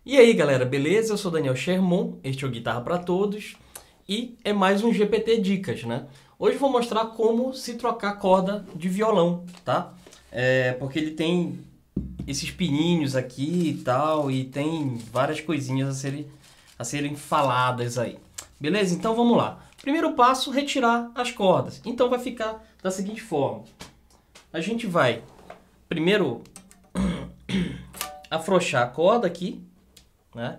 E aí galera, beleza? Eu sou Daniel Sherman, este é o Guitarra para Todos e é mais um GPT Dicas, né? Hoje eu vou mostrar como se trocar corda de violão, tá? Porque ele tem esses pininhos aqui e tal, e tem várias coisinhas a serem faladas aí. Beleza? Então vamos lá. Primeiro passo, retirar as cordas. Então vai ficar da seguinte forma. A gente vai primeiro afrouxar a corda aqui, né?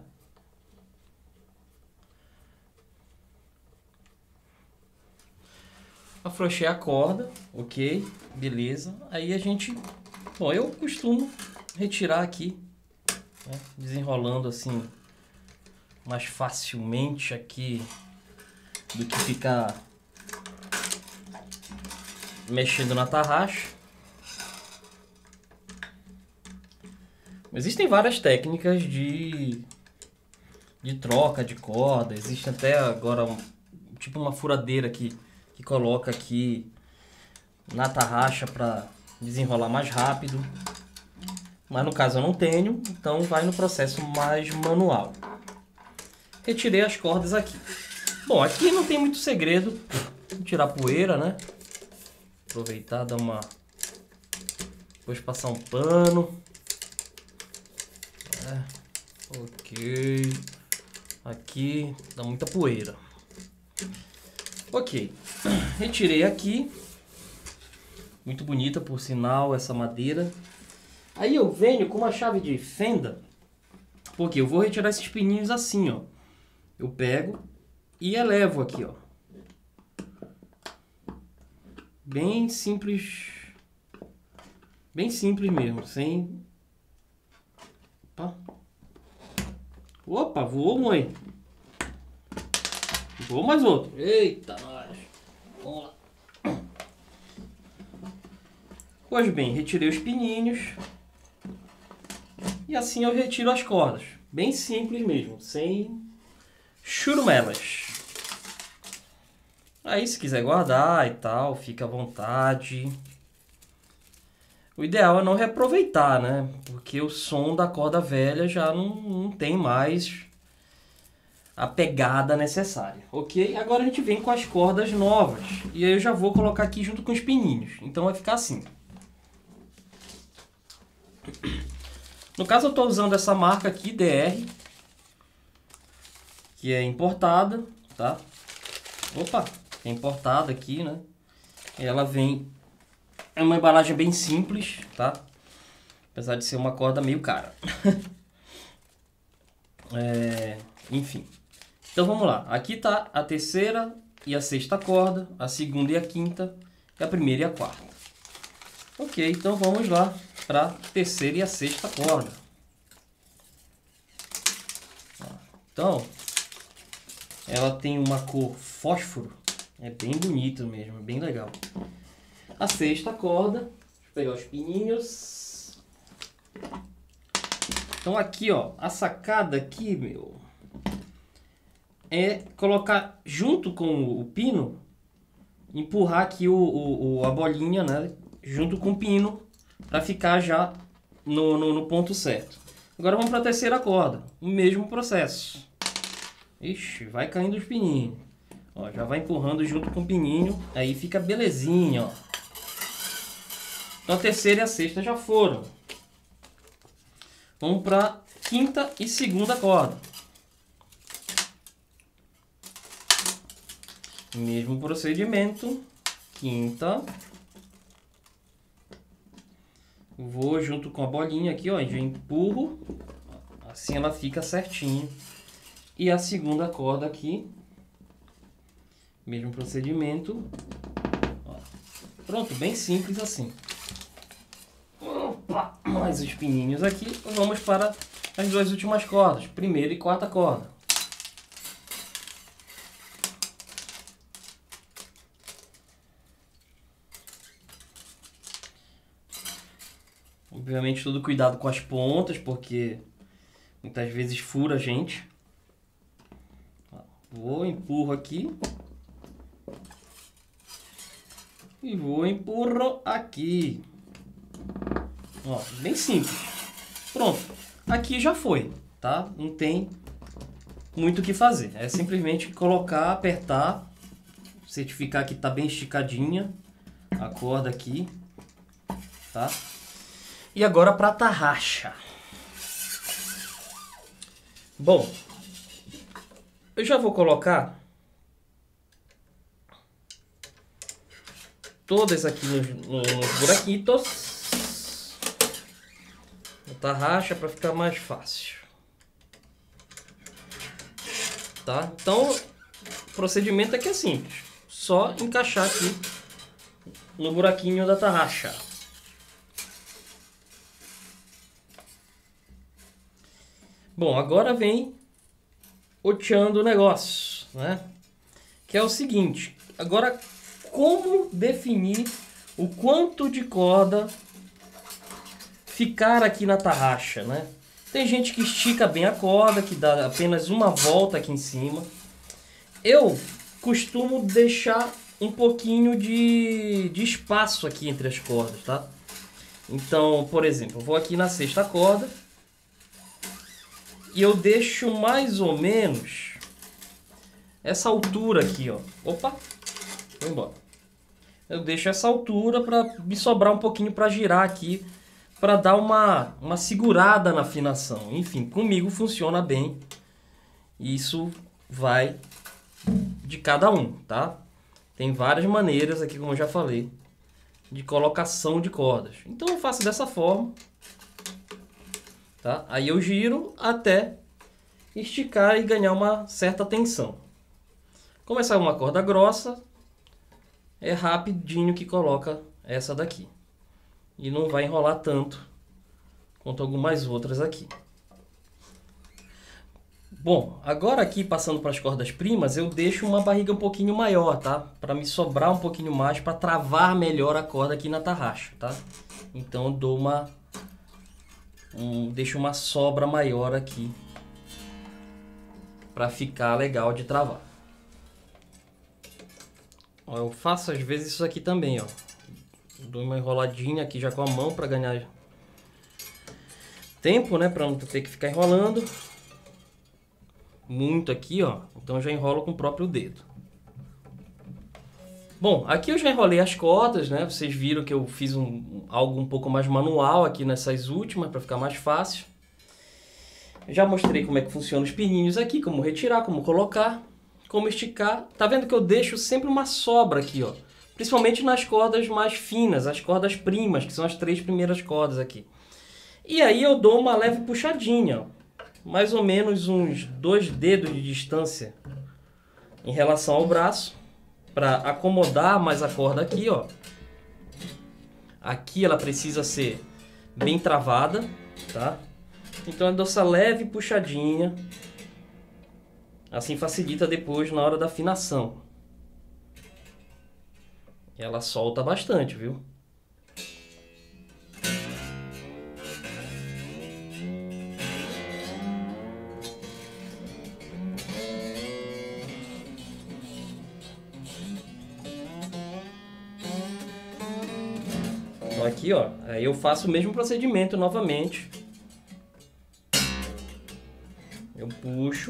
Afrouxei a corda, ok, beleza. Aí a gente, bom, eu costumo retirar aqui, né? Desenrolando assim mais facilmente aqui do que ficar mexendo na tarraxa. Existem várias técnicas de troca de corda. Existe até agora tipo uma furadeira que coloca aqui na tarraxa para desenrolar mais rápido. Mas no caso eu não tenho, então vai no processo mais manual. Retirei as cordas aqui. Bom, aqui não tem muito segredo. Vou tirar a poeira, né? Aproveitar, dar uma... Depois passar um pano. Ok. Aqui dá muita poeira. Ok. Retirei aqui. Muito bonita, por sinal, essa madeira. Aí eu venho com uma chave de fenda. Porque eu vou retirar esses pininhos assim, ó. Eu pego e elevo aqui, ó. Bem simples. Bem simples mesmo, sem... Opa, voou, mãe. Voou mais outro. Eita, nós. Vamos lá. Pois bem, retirei os pininhos. E assim eu retiro as cordas. Bem simples mesmo, sem churumelas. Aí se quiser guardar e tal, fica à vontade. O ideal é não reaproveitar, né? Porque o som da corda velha já não tem mais a pegada necessária, ok? Agora a gente vem com as cordas novas. E aí eu já vou colocar aqui junto com os pininhos. Então vai ficar assim. No caso eu estou usando essa marca aqui, DR. Que é importada, tá? Opa, é importada aqui, né? Ela vem... É uma embalagem bem simples, tá? Apesar de ser uma corda meio cara. Enfim. Então vamos lá. Aqui tá a terceira e a sexta corda, a segunda e a quinta, e a primeira e a quarta. Ok, então vamos lá para a terceira e a sexta corda. Então, ela tem uma cor fósforo. É bem bonito mesmo, bem legal. A sexta corda, deixa eu pegar os pininhos. Então aqui, ó, a sacada aqui, meu, é colocar junto com o pino, empurrar aqui a bolinha, né, junto com o pino, para ficar já no ponto certo. Agora vamos para a terceira corda, o mesmo processo. Ixi, vai caindo os pininhos. Ó, já vai empurrando junto com o pininho, aí fica belezinha, ó. Então a terceira e a sexta já foram. Vamos para a quinta e segunda corda. Mesmo procedimento. Quinta. Vou junto com a bolinha aqui, ó, já empurro. Assim ela fica certinho. E a segunda corda aqui. Mesmo procedimento. Ó. Pronto, bem simples assim. Opa, mais os pininhos aqui. Vamos para as duas últimas cordas, primeira e quarta corda. Obviamente todo cuidado com as pontas, porque muitas vezes fura a gente. Vou, empurro aqui. E vou, empurro aqui. Ó, bem simples. Pronto. Aqui já foi. tá? Não tem muito o que fazer. É simplesmente colocar, apertar, certificar que tá bem esticadinha a corda aqui, tá? E agora para tarraxa. Bom, eu já vou colocar todas aqui nos buraquitos da tarraxa para ficar mais fácil, tá? Então, o procedimento aqui é simples, só encaixar aqui no buraquinho da tarraxa. Bom, agora vem o tchan do negócio, né? Que é o seguinte, agora como definir o quanto de corda ficar aqui na tarraxa, né? Tem gente que estica bem a corda, que dá apenas uma volta aqui em cima. Eu costumo deixar um pouquinho de espaço aqui entre as cordas, tá? Então, por exemplo, eu vou aqui na sexta corda e eu deixo mais ou menos essa altura aqui, ó. Opa, foi embora. Eu deixo essa altura para me sobrar um pouquinho para girar aqui, para dar uma segurada na afinação. Enfim, comigo funciona bem. Isso vai de cada um, tá? Tem várias maneiras aqui, como eu já falei, de colocação de cordas. Então eu faço dessa forma, tá? Aí eu giro até esticar e ganhar uma certa tensão. Como essa é uma corda grossa, é rapidinho que coloca essa daqui. E não vai enrolar tanto quanto algumas outras aqui. Bom, agora aqui passando para as cordas primas, eu deixo uma barriga um pouquinho maior, tá? Para me sobrar um pouquinho mais, para travar melhor a corda aqui na tarraxa, tá? Então eu dou deixo uma sobra maior aqui para ficar legal de travar. Ó, eu faço às vezes isso aqui também, ó. Dou uma enroladinha aqui já com a mão para ganhar tempo, né? Para não ter que ficar enrolando muito aqui, ó. Então eu já enrolo com o próprio dedo. Bom, aqui eu já enrolei as cordas, né? Vocês viram que eu fiz algo um pouco mais manual aqui nessas últimas para ficar mais fácil. Já mostrei como é que funcionam os pininhos aqui, como retirar, como colocar, como esticar. Tá vendo que eu deixo sempre uma sobra aqui, ó. Principalmente nas cordas mais finas, as cordas primas, que são as 3 primeiras cordas aqui. E aí eu dou uma leve puxadinha, ó. Mais ou menos uns 2 dedos de distância em relação ao braço, para acomodar mais a corda aqui, ó. Aqui ela precisa ser bem travada, tá? Então eu dou essa leve puxadinha, assim facilita depois na hora da afinação. E ela solta bastante, viu? Então aqui, ó, aí eu faço o mesmo procedimento novamente. Eu puxo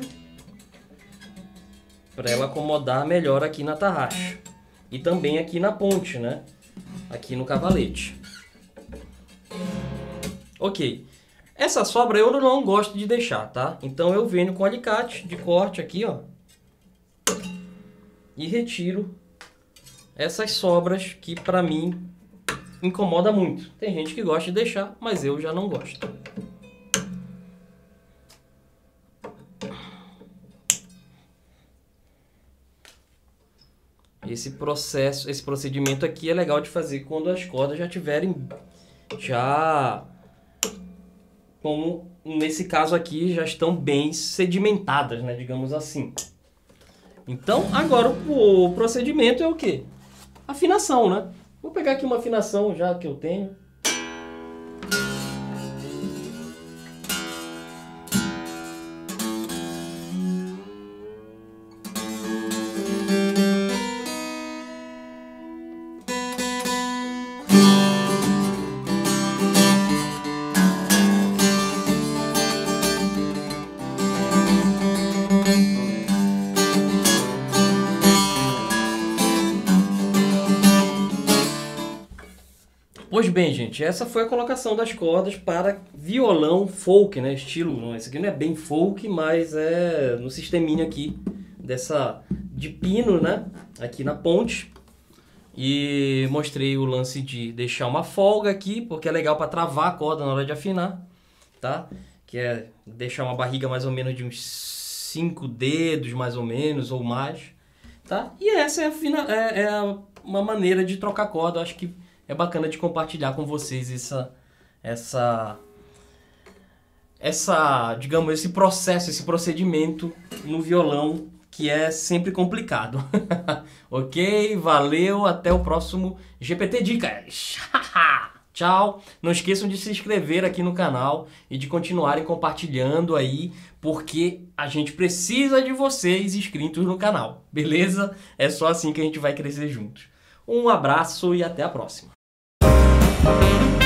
para ela acomodar melhor aqui na tarraxa. E também aqui na ponte, né? Aqui no cavalete. Ok. Essa sobra eu não gosto de deixar, tá? Então eu venho com alicate de corte aqui, ó. E retiro essas sobras que pra mim incomoda muito. Tem gente que gosta de deixar, mas eu já não gosto. Esse procedimento aqui é legal de fazer quando as cordas já tiverem como nesse caso aqui, já estão bem sedimentadas, né, digamos assim. Então, agora o procedimento é o quê? Afinação, né? Vou pegar aqui uma afinação já que eu tenho. Pois bem, gente, essa foi a colocação das cordas para violão folk, né? Estilo, não, esse aqui não é bem folk, mas é no sisteminha aqui de pino, né? Aqui na ponte. E mostrei o lance de deixar uma folga aqui, porque é legal para travar a corda na hora de afinar, tá? Que é deixar uma barriga mais ou menos de uns 5 dedos, mais ou menos, ou mais, tá? E essa uma maneira de trocar corda. Eu acho que é bacana de compartilhar com vocês digamos, esse processo, esse procedimento no violão, que é sempre complicado. Ok? Valeu, até o próximo GPT Dicas. Tchau! Não esqueçam de se inscrever aqui no canal e de continuarem compartilhando aí, porque a gente precisa de vocês inscritos no canal, beleza? É só assim que a gente vai crescer juntos. Um abraço e até a próxima!